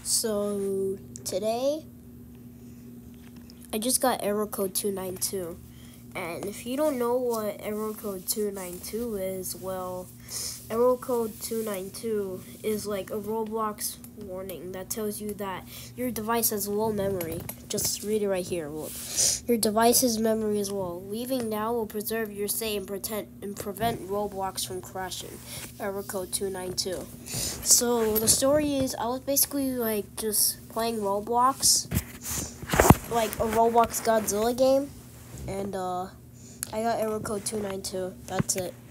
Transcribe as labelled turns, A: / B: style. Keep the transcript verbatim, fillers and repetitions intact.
A: So today I just got error code two nine two, and if you don't know what error code two nine two is, well, error code two nine two is like a Roblox warning that tells you that your device has low memory. Just read it right here. Well, your device's memory is low. Leaving now will preserve your state and, pretend, and prevent Roblox from crashing. Error code two nine two. So the story is, I was basically like just playing Roblox, like a Roblox Godzilla game, and uh, I got error code two nine two. That's it.